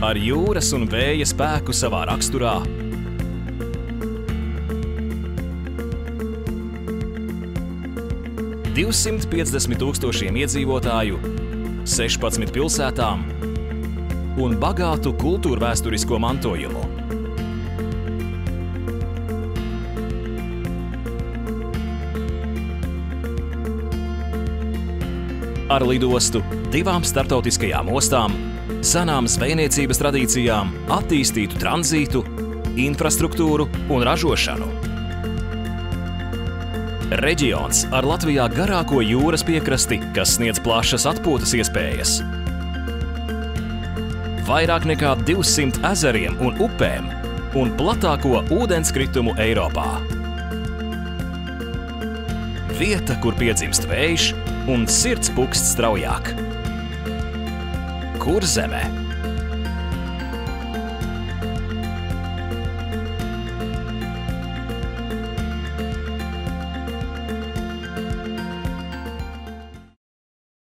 ar jūras un vēja spēku savā raksturā. – 250 000 iedzīvotāju, 16 pilsētām un bagātu kultūrvēsturisko mantojumu. Ar lidostu, 2 starptautiskajām ostām, senām zvejniecības tradīcijām, attīstītu tranzītu, infrastruktūru un ražošanu. Reģions ar Latvijā garāko jūras piekrasti, kas sniedz plašas atpūtas iespējas. Vairāk nekā 200 ezeriem un upēm un platāko ūdenskritumu Eiropā. Vieta, kur piedzimst vējš un sirds pukst straujāk. Kurzeme.